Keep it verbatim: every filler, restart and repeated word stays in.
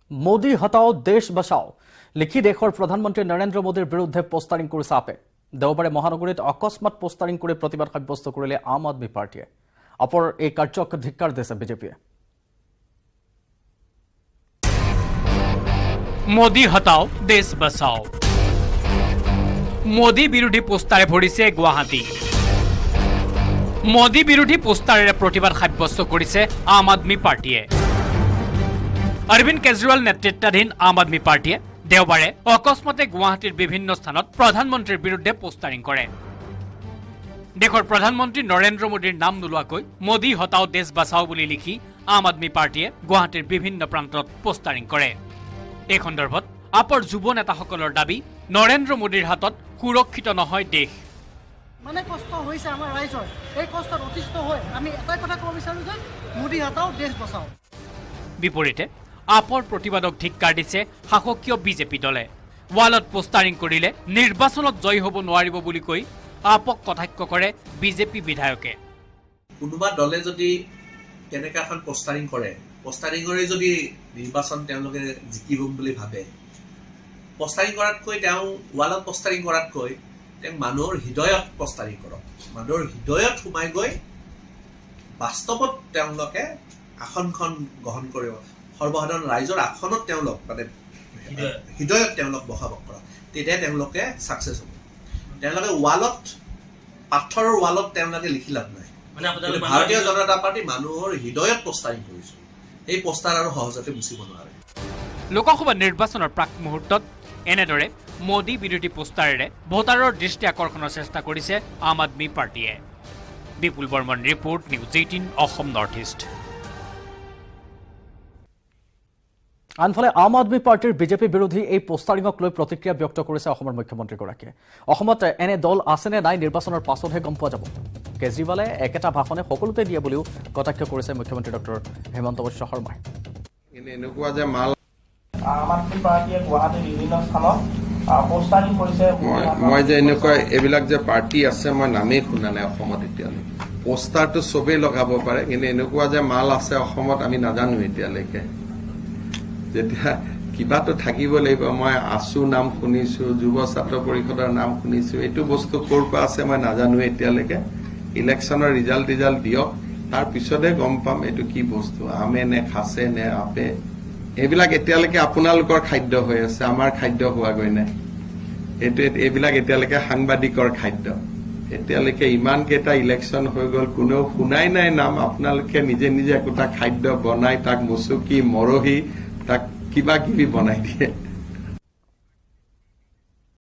মোদী হটাও দেশ বচাও লিখি দেশৰ প্ৰধানমন্ত্ৰী নৰেন্দ্ৰ মোদীৰ বিৰুদ্ধে পোষ্টাৰিং কৰিছে আপে দেওবাৰে মহানগৰীত অকস্মাত পোষ্টাৰিং কৰি প্ৰতিবাদ সাব্যস্ত কৰিলে আম আদমি পাৰ্টিয়ে আপৰ এই কাৰ্যক ধিক্কাৰ দিছে বিজেপিয়ে মোদী হটাও দেশ বচাও মোদী বিৰোধী পোষ্টাৰে ভৰিছে গুৱাহাটী মোদী বিৰোধী পোষ্টাৰেৰে প্ৰতিবাদ সাব্যস্ত কৰিছে আম আদমি পাৰ্টিয়ে অৰবিন্দ কেজৰিৱাল নেতৃত্বাধীন আম আদমি পাৰ্টিয়ে দেওবাৰে অকস্মাতে গুৱাহাটীৰ বিভিন্ন স্থানত প্ৰধানমন্ত্ৰীৰ বিৰুদ্ধে পোষ্টাৰিং কৰে দেশৰ প্ৰধানমন্ত্ৰী নৰেন্দ্ৰ মোদীৰ নাম নোলোৱাকৈ মোদী হটাও দেশ বচাও বুলি লিখি আম আদমি পাৰ্টিয়ে গুৱাহাটীৰ বিভিন্ন প্ৰান্তত পোষ্টাৰিং কৰে এই সন্দৰ্ভত আপৰ যুৱ নেতাসকলৰ দাবী নৰেন্দ্ৰ মোদীৰ হাতত সুৰক্ষিত নহয় দেশ মানে কষ্ট হৈছে আমাৰ ৰাইজৰ এই কষ্টত অতিষ্ঠ হৈ আমি এটা কথা ক'ব বিচাৰো যে মোদী হটাও দেশ বচাও বিপৰীতে আপৰ প্ৰতিবাদক ধিক্কাৰ দিছে শাসকীয় বিজেপি দলে ৱালত পোষ্টাৰিং কৰিলে নিৰ্বাচনত জয় হ'ব নোৱাৰিব বুলি কৈ আপক কটাক্ষ কৰে বিজেপি বিধায়কে কোনোবা দলে যদি কেনেকা এখন পোষ্টাৰিং কৰে পোষ্টাৰিংৰে যদি নিৰ্বাচন তেওঁলোকে জিকিব বুলি ভাবে পোষ্টাৰিং কৰাতকৈ তেওঁ ৱালত পোষ্টাৰিং কৰাতকৈ তেওঁ মানুহৰ হৃদয়ত পোষ্টাৰিং কৰক মানুহৰ হৃদয়ত সোমাই গৈ বাস্তৱত তেওঁলোকে আসনখন গ্ৰহণ কৰিব সৰ্বসাধাৰণ ৰাইজৰ আসনত তেওঁলোক মানে হৃদয়ত তেওঁলোক বহাব কৰা তেতিয়া তেওঁলোকে সাকসেস হ'ব তেওঁলোকে ৱালত পাথৰৰ ৱালত তেওঁলোকে লিখি লাভ নাই মানে ভাৰতীয় জনতা পাৰ্টি মানুহৰ হৃদয়ত পোষ্টাৰিং কৰিছে এই পোষ্টাৰ আৰু সহজতে মুছিব নোৱাৰে লোকসভা নিৰ্বাচনৰ প্ৰাক মুহূৰ্তত এনেদৰে মোদী বিৰোধী পোষ্টাৰেৰে ভোটাৰৰ দৃষ্টি আকৰ্ষণৰ চেষ্টা কৰিছে আম আদমি পাৰ্টিয়ে Bipul Barman report news eighteen Assam north east আনফালে আম আদমি পাৰ্টিৰ বিজেপি বিৰোধী এই পোষ্টাৰিঙক লৈ প্ৰতিক্ৰিয়া ব্যক্ত কৰিছে অসমৰ মুখ্যমন্ত্ৰীগৰাকীয়ে অসমত এনে দল আছেনে নাই নিৰ্বাচনৰ পাছতহে গম পোৱা যাব কেজৰিৱালে একেটা ভাষণে সকলোতে দিয়ে বুলিও কটাক্ষ কৰিছে মুখ্যমন্ত্ৰী ডক্টৰ হেমন্ত বিশ্ব শৰ্মাই এনেকুৱা যে মাল আম আদমি পাৰ্টিয়ে গুৱাহাটীৰ বিভিন্ন স্থানত পোষ্টাৰিং কৰিছে মই যে এনেকুৱা এইবিলাক যে পাৰ্টি আছে মই নামেই শুনা নাই অসমত এতিয়ালৈকে পোষ্টাৰটো চবেই লগাব পাৰে কিন্তু এনেকুৱা যে মাল আছে অসমত আমি নাজানো এতিয়ালৈকে যেতিয়া কিবাটো থাকিব লাগিব মই আসু নাম শুনিছো যুৱ ছাত্ৰ পৰিষদৰ নাম শুনিছো এইটো বস্তু ক'ৰ পৰা আছে মই নাজানো এতিয়ালৈকে ইলেকশ্যনৰ ৰিজাল্ট ৰিজাল্ট দিয়ক তাৰ পিছতে গম পাম এইটো কি বস্তু আমে নে খাছে নে আপে এইবিলাক এতিয়ালৈকে আপোনালোকৰ খাদ্য হৈ আছে আমাৰ খাদ্য হোৱা গৈ নাই এইটো এইবিলাক এতিয়ালৈকে সাংবাদিকৰ খাদ্য এতিয়ালৈকে ইমান কেইটা ইলেকশ্যন হৈ গ'ল কোনেও শুনাই নাই নাম আপোনালোকে নিজে নিজে একোটা খাদ্য বনাই তাক মুচুকি মৰহি তাক কিবা কিবি বনাই দিয়ে